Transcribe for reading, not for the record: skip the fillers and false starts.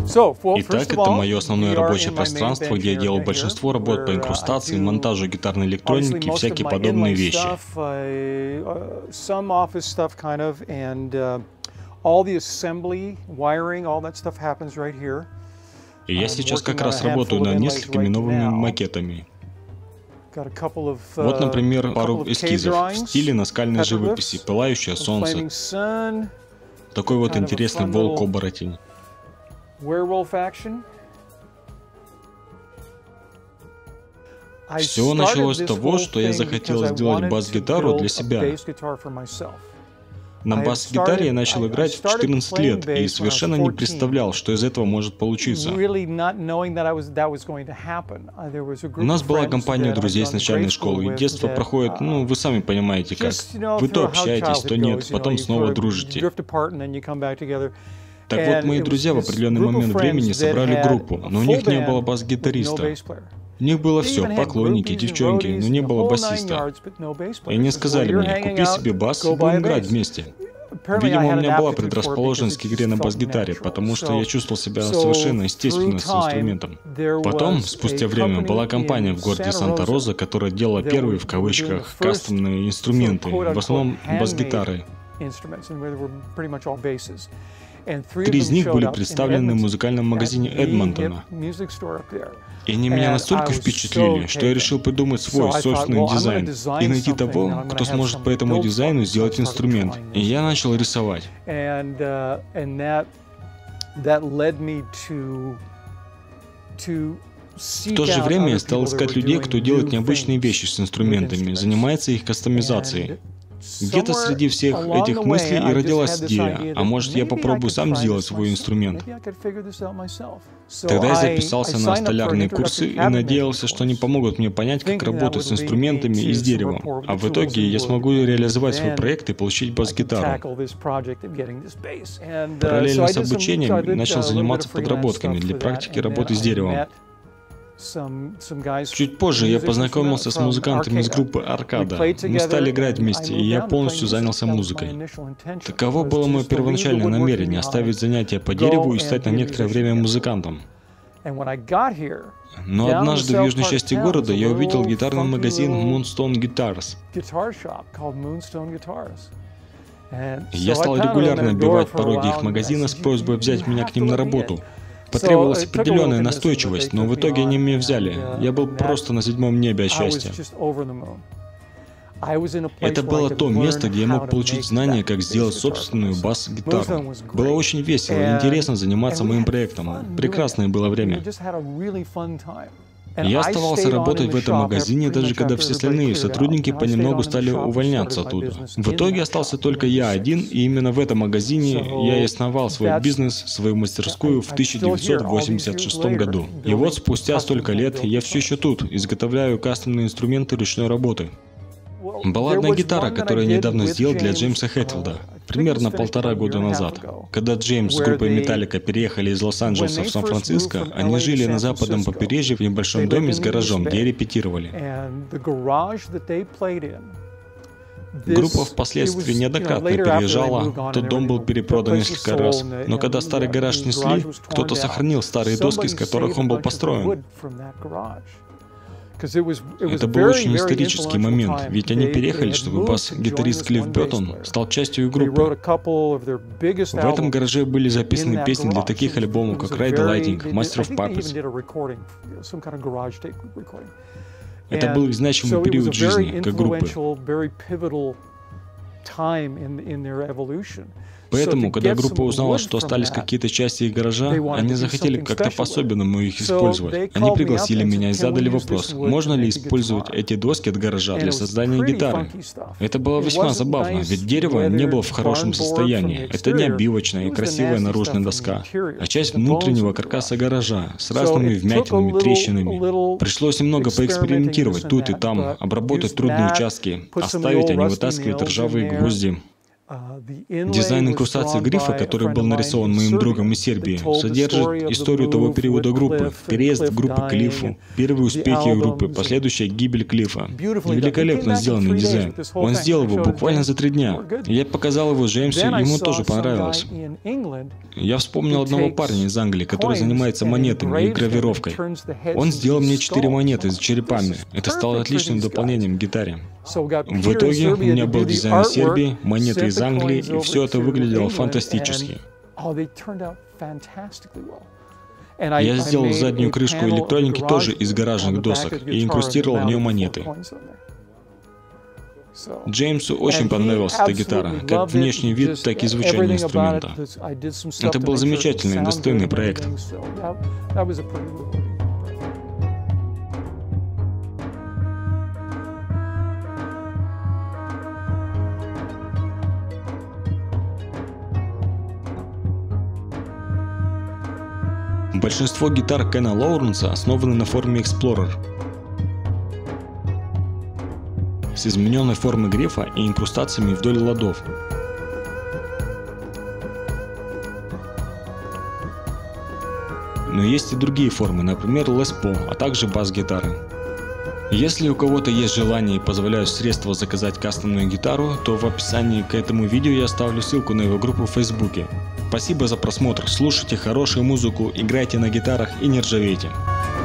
Итак, это мое основное рабочее пространство, где я делал большинство работ по инкрустации, монтажу гитарной электроники и всякие подобные вещи. И я сейчас как раз работаю над несколькими новыми макетами. Вот, например, пару эскизов в стиле наскальной живописи, пылающее солнце. Такой вот интересный волк-оборотень. Все началось с того, что я захотел сделать бас-гитару для себя. На бас-гитаре я начал играть в 14 лет и совершенно не представлял, что из этого может получиться. У нас была компания друзей с начальной школы, и детство проходит, ну, вы сами понимаете как. Вы то общаетесь, то нет, потом снова дружите. Так вот, мои друзья в определенный момент времени собрали группу, но у них не было бас-гитариста. У них было все, поклонники, девчонки, но не было басиста. И они сказали мне, купи себе бас и будем играть вместе. Видимо, у меня была предрасположенность к игре на бас-гитаре, потому что я чувствовал себя совершенно естественно с инструментом. Потом, спустя время, была компания в городе Санта-Роза, которая делала первые, в кавычках, кастомные инструменты, в основном бас-гитары. 3 из них были представлены в музыкальном магазине Эдмонтона. И они меня настолько впечатлили, что я решил придумать свой собственный дизайн и найти того, кто сможет по этому дизайну сделать инструмент. И я начал рисовать. В то же время я стал искать людей, кто делает необычные вещи с инструментами, занимается их кастомизацией. Где-то среди всех этих мыслей и родилась идея, а может я попробую сам сделать свой инструмент. Тогда я записался на столярные курсы и надеялся, что они помогут мне понять, как работать с инструментами и с деревом. А в итоге я смогу реализовать свой проект и получить бас-гитару. Параллельно с обучением начал заниматься подработками для практики работы с деревом. Чуть позже я познакомился с музыкантами из группы Аркада. Мы стали играть вместе, и я полностью занялся музыкой. Таково было мое первоначальное намерение — оставить занятия по дереву и стать на некоторое время музыкантом. Но однажды в южной части города я увидел гитарный магазин Moonstone Guitars. Я стал регулярно оббивать пороги их магазина с просьбой взять меня к ним на работу. Потребовалась определенная настойчивость, но в итоге они меня взяли. Я был просто на 7-м небе от счастья. Это было то место, где я мог получить знания, как сделать собственную бас-гитару. Было очень весело и интересно заниматься моим проектом. Прекрасное было время. Я оставался работать в этом магазине, даже когда все остальные сотрудники понемногу стали увольняться оттуда. В итоге остался только я один, и именно в этом магазине я и основал свой бизнес, свою мастерскую в 1986 году. И вот спустя столько лет я все еще тут, изготовляю кастомные инструменты ручной работы. Была одна гитара, которую я недавно сделал для Джеймса Хэтфилда, примерно 1,5 года назад. Когда Джеймс с группой Metallica переехали из Лос-Анджелеса в Сан-Франциско, они жили на западном побережье в небольшом доме с гаражом, где репетировали. Группа впоследствии неоднократно переезжала, тот дом был перепродан несколько раз, но когда старый гараж снесли, кто-то сохранил старые доски, из которых он был построен. Это был очень исторический момент, ведь они переехали, чтобы бас-гитарист Клифф Бёртон стал частью группы. В этом гараже были записаны песни для таких альбомов, как Ride the Lightning, Master of Puppets. Это был их значимый период жизни, как группы. Поэтому, когда группа узнала, что остались какие-то части их гаража, они захотели как-то по-особенному их использовать. Они пригласили меня и задали вопрос, можно ли использовать эти доски от гаража для создания гитары. Это было весьма забавно, ведь дерево не было в хорошем состоянии. Это не обивочная и красивая наружная доска, а часть внутреннего каркаса гаража с разными вмятинами, трещинами. Пришлось немного поэкспериментировать тут и там, обработать трудные участки, оставить, а не вытаскивать ржавые гвозди. Дизайн инкрустации грифа, который был нарисован моим другом из Сербии, содержит историю того периода группы, переезд группы к Клиффу, первые успехи группы, последующая гибель Клиффа. Великолепно сделанный дизайн. Он сделал его буквально за 3 дня. Я показал его Джеймсу, ему тоже понравилось. Я вспомнил одного парня из Англии, который занимается монетами и гравировкой. Он сделал мне 4 монеты с черепами. Это стало отличным дополнением к гитаре. В итоге у меня был дизайн из Сербии, монеты из Англии, и все это выглядело фантастически. Я сделал заднюю крышку электроники тоже из гаражных досок и инкрустировал в нее монеты. Джеймсу очень понравилась эта гитара, как внешний вид, так и звучание инструмента. Это был замечательный, достойный проект. Большинство гитар Кена Лоуренса основаны на форме Explorer с измененной формой грифа и инкрустациями вдоль ладов. Но есть и другие формы, например Les Paul, а также бас-гитары. Если у кого-то есть желание и позволяют средства заказать кастомную гитару, то в описании к этому видео я оставлю ссылку на его группу в Фейсбуке. Спасибо за просмотр, слушайте хорошую музыку, играйте на гитарах и не ржавейте.